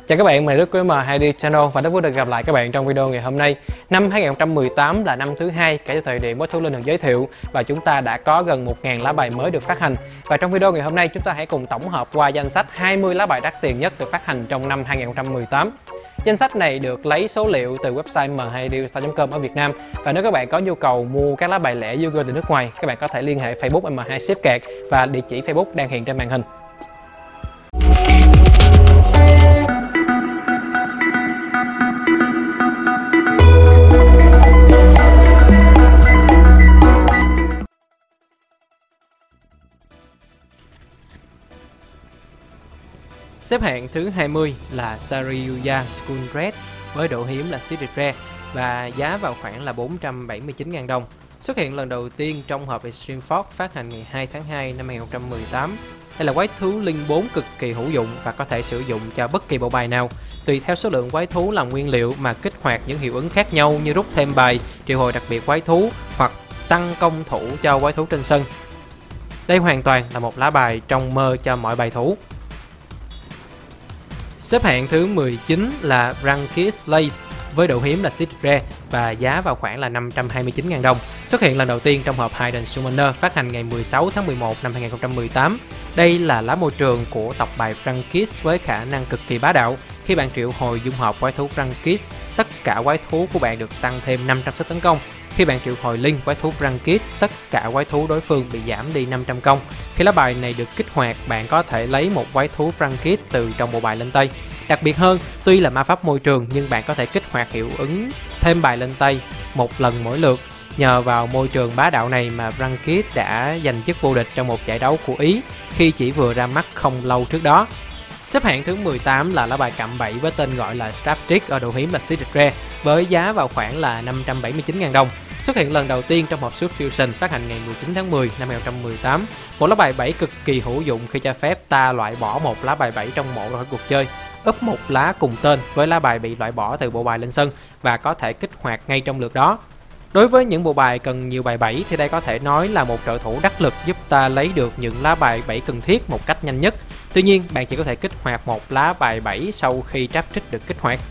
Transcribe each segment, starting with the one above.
Chào các bạn, mình Đức của M2D Channel và rất vui được gặp lại các bạn trong video ngày hôm nay. Năm 2018 là năm thứ hai kể từ thời điểm quái thú linh được giới thiệu và chúng ta đã có gần 1000 lá bài mới được phát hành. Và trong video ngày hôm nay chúng ta hãy cùng tổng hợp qua danh sách 20 lá bài đắt tiền nhất được phát hành trong năm 2018. Danh sách này được lấy số liệu từ website m2dealstore.com ở Việt Nam. Và nếu các bạn có nhu cầu mua các lá bài lẻ Yu-Gi-Oh từ nước ngoài, các bạn có thể liên hệ Facebook M2 Ship Card và địa chỉ Facebook đang hiện trên màn hình. Xếp hạng thứ 20 là Saryuya School Red với độ hiếm là Secret Rare và giá vào khoảng là 479.000 đồng. Xuất hiện lần đầu tiên trong hộp Extreme Force phát hành ngày 2 tháng 2 năm 2018. Đây là quái thú Linh 4 cực kỳ hữu dụng và có thể sử dụng cho bất kỳ bộ bài nào. Tùy theo số lượng quái thú làm nguyên liệu mà kích hoạt những hiệu ứng khác nhau như rút thêm bài, triệu hồi đặc biệt quái thú hoặc tăng công thủ cho quái thú trên sân. Đây hoàn toàn là một lá bài trong mơ cho mọi bài thủ. Xếp hạng thứ 19 là Ranked Lace với độ hiếm là Secret Rare và giá vào khoảng là 529.000 đồng. Xuất hiện lần đầu tiên trong hộp Hidden Summoner phát hành ngày 16 tháng 11 năm 2018. Đây là lá môi trường của tộc bài Ranked với khả năng cực kỳ bá đạo. Khi bạn triệu hồi dung hợp quái thú Ranked, tất cả quái thú của bạn được tăng thêm 500 sức tấn công. Khi bạn triệu hồi Linh quái thú Ranked, tất cả quái thú đối phương bị giảm đi 500 công. Khi lá bài này được kích hoạt, bạn có thể lấy một quái thú Ranked từ trong bộ bài lên tay. Đặc biệt hơn, tuy là ma pháp môi trường nhưng bạn có thể kích hoạt hiệu ứng thêm bài lên tay một lần mỗi lượt. Nhờ vào môi trường bá đạo này mà Ranked đã giành chức vô địch trong một giải đấu của Ý khi chỉ vừa ra mắt không lâu trước đó. Xếp hạng thứ 18 là lá bài cạm bẫy với tên gọi là Straptrick ở độ hiếm là Secret Rare với giá vào khoảng là 579.000 đồng. Xuất hiện lần đầu tiên trong hộp Suit Fusion phát hành ngày 19 tháng 10 năm 2018. Một lá bài bẫy cực kỳ hữu dụng khi cho phép ta loại bỏ một lá bài bẫy trong mộ ra khỏi cuộc chơi, úp một lá cùng tên với lá bài bị loại bỏ từ bộ bài lên sân và có thể kích hoạt ngay trong lượt đó. Đối với những bộ bài cần nhiều bài bẫy thì đây có thể nói là một trợ thủ đắc lực giúp ta lấy được những lá bài bẫy cần thiết một cách nhanh nhất. Tuy nhiên, bạn chỉ có thể kích hoạt một lá bài bẫy sau khi Straptrick được kích hoạt.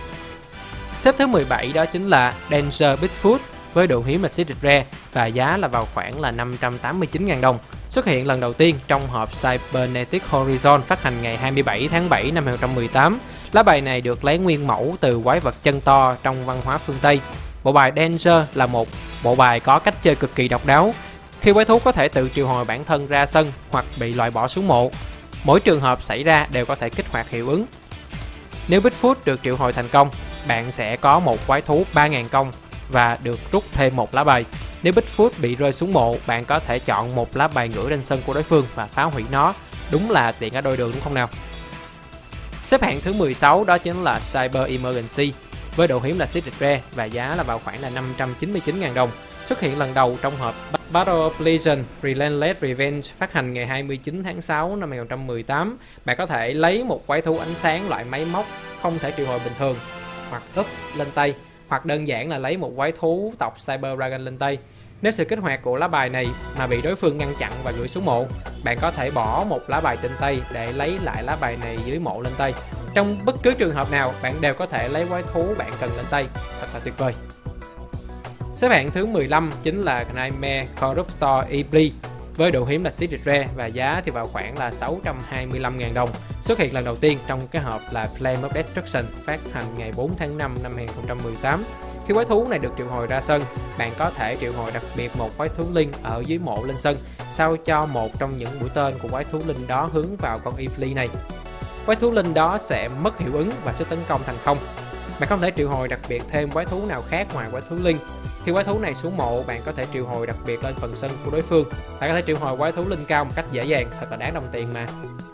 Xếp thứ 17 đó chính là Danger Bigfoot với độ hiếm là Secret Rare và giá là vào khoảng là 589.000 đồng. Xuất hiện lần đầu tiên trong hộp Cybernetic Horizon phát hành ngày 27 tháng 7 năm 2018. Lá bài này được lấy nguyên mẫu từ quái vật chân to trong văn hóa phương Tây. Bộ bài Danger là một bộ bài có cách chơi cực kỳ độc đáo. Khi quái thú có thể tự triệu hồi bản thân ra sân hoặc bị loại bỏ xuống mộ, mỗi trường hợp xảy ra đều có thể kích hoạt hiệu ứng. Nếu Bigfoot được triệu hồi thành công, bạn sẽ có một quái thú 3.000 công và được rút thêm một lá bài. Nếu Bigfoot bị rơi xuống mộ, bạn có thể chọn một lá bài ngửa trên sân của đối phương và phá hủy nó. Đúng là tiện ở đôi đường đúng không nào? Xếp hạng thứ 16 đó chính là Cyber Emergency với độ hiếm là Secret Rare và giá là vào khoảng là 599.000 đồng. Xuất hiện lần đầu trong hộp Battle of Legion Relentless Revenge phát hành ngày 29 tháng 6 năm 2018. Bạn có thể lấy một quái thú ánh sáng loại máy móc không thể triệu hồi bình thường hoặc úp lên tay, hoặc đơn giản là lấy một quái thú tộc Cyber Dragon lên tay. Nếu sự kích hoạt của lá bài này mà bị đối phương ngăn chặn và gửi xuống mộ, bạn có thể bỏ một lá bài trên tay để lấy lại lá bài này dưới mộ lên tay. Trong bất cứ trường hợp nào, bạn đều có thể lấy quái thú bạn cần lên tay. Thật là tuyệt vời. Xếp hạng thứ 15 chính là Nightmare Corruptor Iblis với độ hiếm là Secret Rare và giá thì vào khoảng là 625.000 đồng. Xuất hiện lần đầu tiên trong cái hộp là Flame of Destruction phát hành ngày 4 tháng 5 năm 2018. Khi quái thú này được triệu hồi ra sân, bạn có thể triệu hồi đặc biệt một quái thú linh ở dưới mộ lên sân, sao cho một trong những mũi tên của quái thú linh đó hướng vào con Iblis này. Quái thú linh đó sẽ mất hiệu ứng và sức tấn công thành không. Bạn không thể triệu hồi đặc biệt thêm quái thú nào khác ngoài quái thú linh. Khi quái thú này xuống mộ, bạn có thể triệu hồi đặc biệt lên phần sân của đối phương. Bạn có thể triệu hồi quái thú linh cao một cách dễ dàng, thật là đáng đồng tiền mà.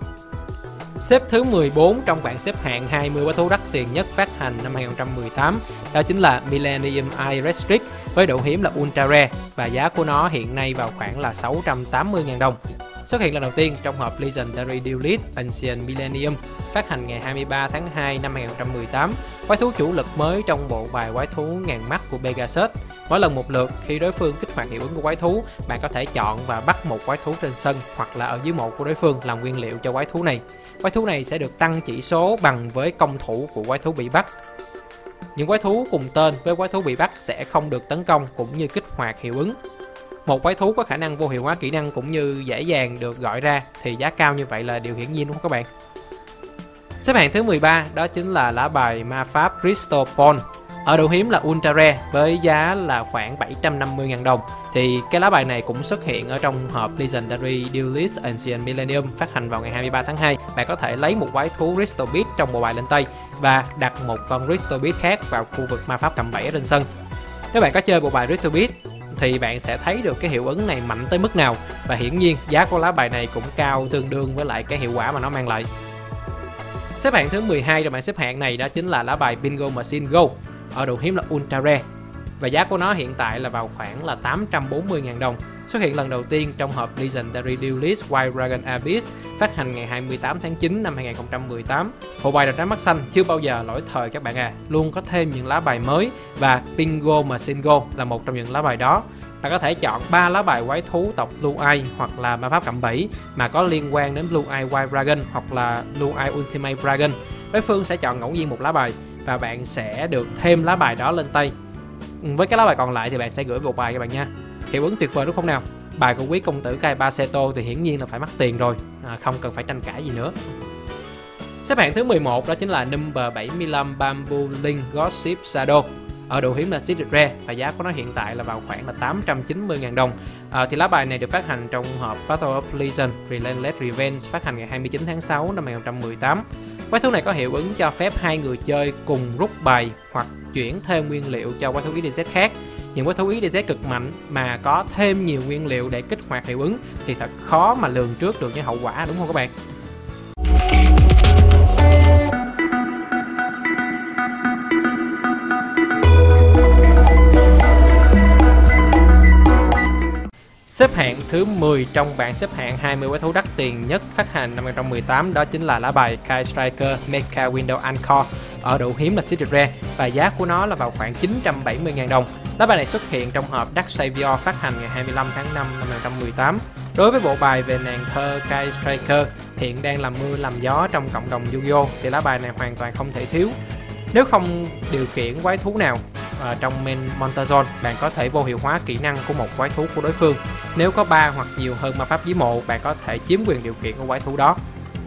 Xếp thứ 14 trong bảng xếp hạng 20 quái thú đắt tiền nhất phát hành năm 2018 đó chính là Millennium Eye Restrict với độ hiếm là Ultra Rare và giá của nó hiện nay vào khoảng là 680.000 đồng. Xuất hiện lần đầu tiên trong hộp Legendary Duelist Ancient Millennium phát hành ngày 23 tháng 2 năm 2018. Quái thú chủ lực mới trong bộ bài quái thú ngàn mắt của Pegasus. Mỗi lần một lượt, khi đối phương kích hoạt hiệu ứng của quái thú, bạn có thể chọn và bắt một quái thú trên sân hoặc là ở dưới mộ của đối phương làm nguyên liệu cho quái thú này. Quái thú này sẽ được tăng chỉ số bằng với công thủ của quái thú bị bắt. Những quái thú cùng tên với quái thú bị bắt sẽ không được tấn công cũng như kích hoạt hiệu ứng. Một quái thú có khả năng vô hiệu hóa kỹ năng cũng như dễ dàng được gọi ra thì giá cao như vậy là điều hiển nhiên đúng không các bạn? Xếp hạng thứ 13 đó chính là lá bài ma pháp Crystal Ball. Ở độ hiếm là Ultra Rare với giá là khoảng 750.000 đồng. Thì cái lá bài này cũng xuất hiện ở trong hộp Legendary Duelist Ancient Millennium phát hành vào ngày 23 tháng 2. Bạn có thể lấy một quái thú Crystal Beast trong bộ bài lên tay và đặt một con Crystal Beast khác vào khu vực ma pháp cạm bẫy ở trên sân. Nếu bạn có chơi bộ bài Crystal Beast thì bạn sẽ thấy được cái hiệu ứng này mạnh tới mức nào, và hiển nhiên giá của lá bài này cũng cao tương đương với lại cái hiệu quả mà nó mang lại. Xếp hạng thứ 12 trong bảng xếp hạng này đó chính là lá bài Bingo Machine Go. Ở độ hiếm là Ultra Rare và giá của nó hiện tại là vào khoảng là 840.000 đồng. Xuất hiện lần đầu tiên trong hộp Legendary Duelist Wild Dragon Abyss phát hành ngày 28 tháng 9 năm 2018. Bộ bài đặt ra mắt xanh chưa bao giờ lỗi thời các bạn à, luôn có thêm những lá bài mới và Bingo Machine Go là một trong những lá bài đó. Bạn có thể chọn 3 lá bài quái thú tộc Blue Eye hoặc là ma pháp cạm bẫy mà có liên quan đến Blue Eye Wild Dragon hoặc là Blue Eye Ultimate Dragon. Đối phương sẽ chọn ngẫu nhiên một lá bài và bạn sẽ được thêm lá bài đó lên tay. Với cái lá bài còn lại thì bạn sẽ gửi bộ bài các bạn nha. Hiệu ứng tuyệt vời đúng không nào? Bài của quý công tử Kaiba Seto thì hiển nhiên là phải mắc tiền rồi, không cần phải tranh cãi gì nữa. Xếp hạng thứ 11 đó chính là number 75 Bamboo Link Gossip Shadow. Ở độ hiếm là Secret Rare và giá của nó hiện tại là vào khoảng là 890.000 đồng. Thì lá bài này được phát hành trong hộp Battle of Legion Relentless Revenge phát hành ngày 29 tháng 6 năm 2018. Quái thú này có hiệu ứng cho phép hai người chơi cùng rút bài hoặc chuyển thêm nguyên liệu cho quái thú EDZ khác. Những quái thú EDZ cực mạnh mà có thêm nhiều nguyên liệu để kích hoạt hiệu ứng thì thật khó mà lường trước được những hậu quả đúng không các bạn? Xếp hạng thứ 10 trong bảng xếp hạng 20 quái thú đắt tiền nhất phát hành năm 2018 đó chính là lá bài Kai Striker Mecha Window Anchor. Ở độ hiếm là Secret Rare và giá của nó là vào khoảng 970.000 đồng. Lá bài này xuất hiện trong hộp Dark Savior phát hành ngày 25 tháng 5 năm 2018. Đối với bộ bài về nàng thơ Kai Striker hiện đang làm mưa làm gió trong cộng đồng Yu-Gi-Oh thì lá bài này hoàn toàn không thể thiếu. Nếu không điều khiển quái thú nào trong main Monster Zone, bạn có thể vô hiệu hóa kỹ năng của một quái thú của đối phương. Nếu có 3 hoặc nhiều hơn ma pháp dưới mộ, bạn có thể chiếm quyền điều khiển của quái thú đó.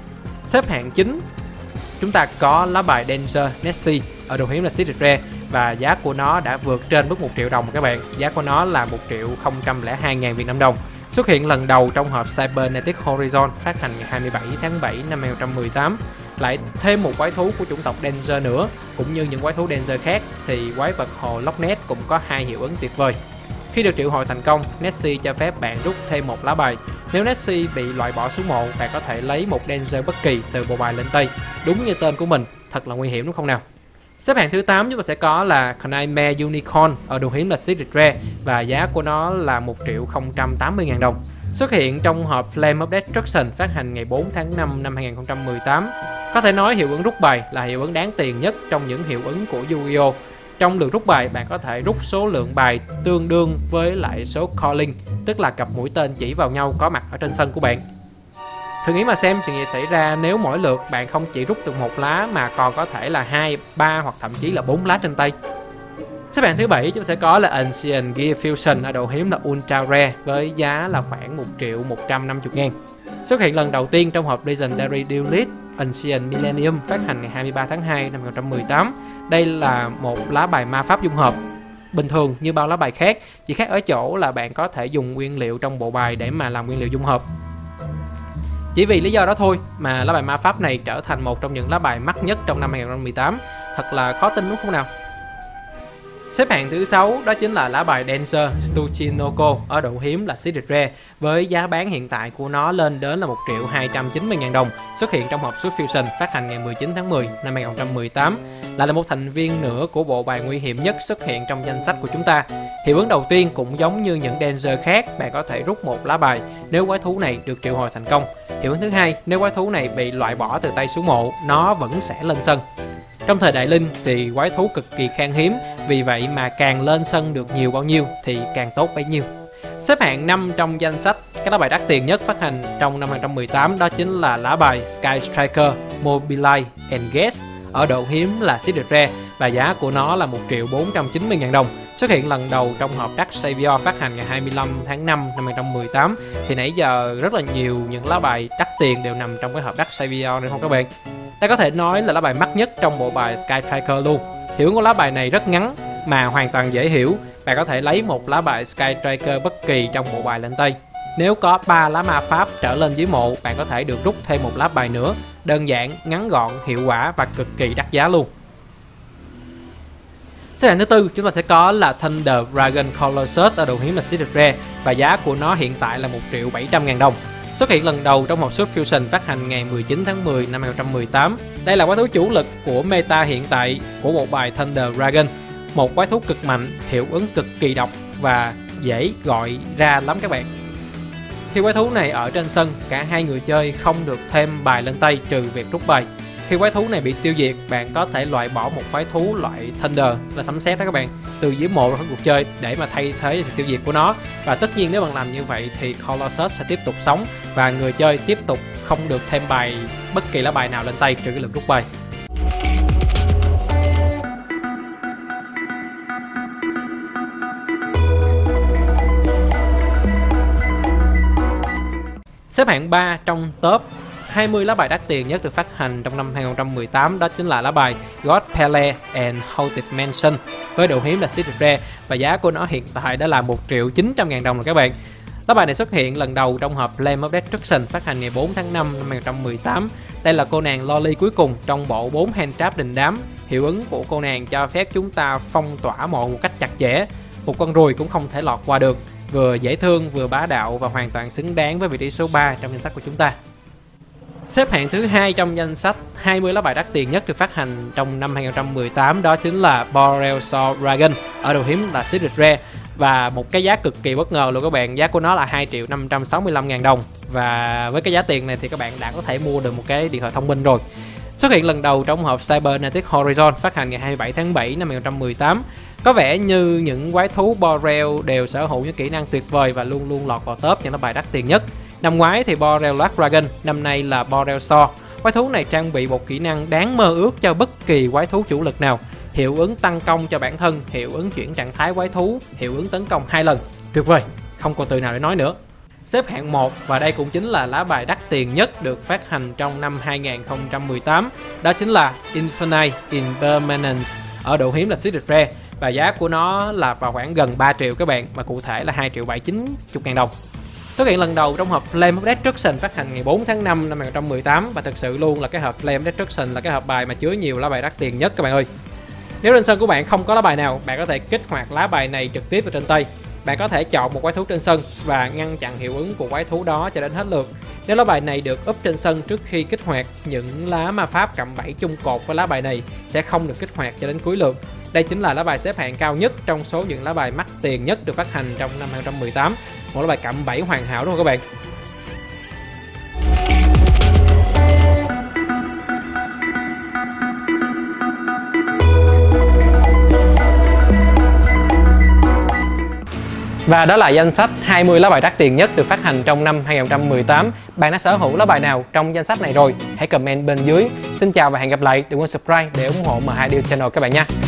Xếp hạng 9, chúng ta có lá bài Danger Nessie. Ở độ hiếm là Secret Rare và giá của nó đã vượt trên mức 1 triệu đồng các bạn. Giá của nó là 1.002.000 Việt Nam đồng. Xuất hiện lần đầu trong hộp Cybernetic Horizon phát hành ngày 27 tháng 7 năm 2018. Lại thêm một quái thú của chủng tộc Danger nữa, cũng như những quái thú Danger khác thì quái vật hồ Loch Ness cũng có 2 hiệu ứng tuyệt vời. Khi được triệu hồi thành công, Nessie cho phép bạn rút thêm một lá bài. Nếu Nessie bị loại bỏ xuống mộ, bạn có thể lấy một Danger bất kỳ từ bộ bài lên tay. Đúng như tên của mình, thật là nguy hiểm đúng không nào? Xếp hạng thứ 8 chúng ta sẽ có là Nightmare Unicorn. Ở độ hiếm là Secret Rare và giá của nó là 1.080.000 đồng. Xuất hiện trong hộp Flame of Destruction phát hành ngày 4 tháng 5 năm 2018. Có thể nói hiệu ứng rút bài là hiệu ứng đáng tiền nhất trong những hiệu ứng của Yu-Gi-Oh! Trong lượt rút bài, bạn có thể rút số lượng bài tương đương với lại số calling, tức là cặp mũi tên chỉ vào nhau có mặt ở trên sân của bạn. Thử nghĩ mà xem chuyện gì xảy ra nếu mỗi lượt bạn không chỉ rút được một lá mà còn có thể là 2, 3 hoặc thậm chí là 4 lá trên tay. Xếp hạng thứ 7 chúng ta sẽ có là Ancient Gear Fusion. Ở độ hiếm là Ultra Rare với giá là khoảng 1.150.000. Xuất hiện lần đầu tiên trong hộp Legendary Duelist Ancient Millennium phát hành ngày 23 tháng 2 năm 2018. Đây là một lá bài ma pháp dung hợp. Bình thường như bao lá bài khác, chỉ khác ở chỗ là bạn có thể dùng nguyên liệu trong bộ bài để mà làm nguyên liệu dung hợp. Chỉ vì lý do đó thôi mà lá bài ma pháp này trở thành một trong những lá bài mắc nhất trong năm 2018. Thật là khó tin đúng không nào? Xếp hạng thứ 6 đó chính là lá bài Dancer Tsuchinoko. Ở độ hiếm là Secret Rare với giá bán hiện tại của nó lên đến là 1.290.000 đồng. Xuất hiện trong hộp Sword Fusion phát hành ngày 19 tháng 10 năm 2018. Lại là một thành viên nữa của bộ bài nguy hiểm nhất xuất hiện trong danh sách của chúng ta. Hiệu ứng đầu tiên cũng giống như những Dancer khác, bạn có thể rút một lá bài nếu quái thú này được triệu hồi thành công. Hiệu ứng thứ hai, nếu quái thú này bị loại bỏ từ tay xuống mộ, nó vẫn sẽ lên sân. Trong thời đại Linh thì quái thú cực kỳ khan hiếm, vì vậy mà càng lên sân được nhiều bao nhiêu thì càng tốt bấy nhiêu. Xếp hạng 5 trong danh sách các lá bài đắt tiền nhất phát hành trong năm 2018 đó chính là lá bài Sky Striker Mobileye Engage, ở độ hiếm là Secret Rare và giá của nó là 1.490.000 đồng. Xuất hiện lần đầu trong hộp Dark Savior phát hành ngày 25 tháng 5 năm 2018. Thì nãy giờ rất là nhiều những lá bài đắt tiền đều nằm trong cái hộp Dark Savior này không các bạn. Đây có thể nói là lá bài mắc nhất trong bộ bài Sky Striker luôn. Hiệu ứng của lá bài này rất ngắn mà hoàn toàn dễ hiểu. Bạn có thể lấy một lá bài Sky Striker bất kỳ trong bộ bài lên tay. Nếu có 3 lá ma pháp trở lên dưới mộ, bạn có thể được rút thêm một lá bài nữa. Đơn giản, ngắn gọn, hiệu quả và cực kỳ đắt giá luôn. Xếp hạng thứ tư chúng ta sẽ có là Thunder Dragon Colossus ở độ hiếm là Secret Rare và giá của nó hiện tại là 1.700.000 đồng. Xuất hiện lần đầu trong hộp Super Fusion phát hành ngày 19 tháng 10 năm 2018. Đây là quái thú chủ lực của meta hiện tại của bộ bài Thunder Dragon. Một quái thú cực mạnh, hiệu ứng cực kỳ độc và dễ gọi ra lắm các bạn. Khi quái thú này ở trên sân, cả hai người chơi không được thêm bài lên tay trừ việc rút bài. Khi quái thú này bị tiêu diệt, bạn có thể loại bỏ một quái thú loại Thunder là sấm sét đó các bạn từ dưới mộ ra cuộc chơi để mà thay thế sự tiêu diệt của nó. Và tất nhiên nếu bạn làm như vậy thì Colossus sẽ tiếp tục sống và người chơi tiếp tục không được thêm bài bất kỳ lá bài nào lên tay trừ cái lượt rút bài. Xếp hạng 3 trong top 20 lá bài đắt tiền nhất được phát hành trong năm 2018 đó chính là lá bài God Palace and Haunted Mansion với độ hiếm là Secret Rare và giá của nó hiện tại đã là 1.900.000 đồng rồi các bạn. Lá bài này xuất hiện lần đầu trong hộp Flame of Destruction phát hành ngày 4 tháng 5 năm 2018. Đây là cô nàng Loli cuối cùng trong bộ 4 hand trap đình đám. Hiệu ứng của cô nàng cho phép chúng ta phong tỏa mộ một cách chặt chẽ. Một con ruồi cũng không thể lọt qua được. Vừa dễ thương, vừa bá đạo và hoàn toàn xứng đáng với vị trí số 3 trong danh sách của chúng ta. Xếp hạng thứ 2 trong danh sách 20 lá bài đắt tiền nhất được phát hành trong năm 2018 đó chính là Boreal Dragon ở độ hiếm là Secret Rare và một cái giá cực kỳ bất ngờ luôn các bạn. Giá của nó là 2.565.000 đồng và với cái giá tiền này thì các bạn đã có thể mua được một cái điện thoại thông minh rồi. Xuất hiện lần đầu trong hộp Cybernetic Horizon phát hành ngày 27 tháng 7 năm 2018. Có vẻ như những quái thú Boreal đều sở hữu những kỹ năng tuyệt vời và luôn luôn lọt vào top những lá bài đắt tiền nhất. Năm ngoái thì Boreal Black Dragon, năm nay là Boreal Sword. Quái thú này trang bị một kỹ năng đáng mơ ước cho bất kỳ quái thú chủ lực nào. Hiệu ứng tăng công cho bản thân, hiệu ứng chuyển trạng thái quái thú, hiệu ứng tấn công 2 lần. Tuyệt vời, không còn từ nào để nói nữa. Xếp hạng 1 và đây cũng chính là lá bài đắt tiền nhất được phát hành trong năm 2018. Đó chính là Infinite Impermanence ở độ hiếm là Secret Rare và giá của nó là vào khoảng gần 3 triệu các bạn, và cụ thể là 2.790.000 đồng. Xuất hiện lần đầu trong hộp Flame of Destruction phát hành ngày 4 tháng 5 năm 2018 và thực sự luôn là cái hộp Flame of Destruction là cái hộp bài mà chứa nhiều lá bài đắt tiền nhất các bạn ơi. Nếu trên sân của bạn không có lá bài nào, bạn có thể kích hoạt lá bài này trực tiếp vào trên tay. Bạn có thể chọn một quái thú trên sân và ngăn chặn hiệu ứng của quái thú đó cho đến hết lượt. Nếu lá bài này được úp trên sân trước khi kích hoạt, những lá ma pháp cầm 7 chung cột với lá bài này sẽ không được kích hoạt cho đến cuối lượt. Đây chính là lá bài xếp hạng cao nhất trong số những lá bài mắc tiền nhất được phát hành trong năm 2018. Một lá bài cầm 7 hoàn hảo đúng không các bạn? Và đó là danh sách 20 lá bài đắt tiền nhất được phát hành trong năm 2018. Bạn đã sở hữu lá bài nào trong danh sách này rồi? Hãy comment bên dưới. Xin chào và hẹn gặp lại. Đừng quên subscribe để ủng hộ M2 Deal Channel các bạn nha.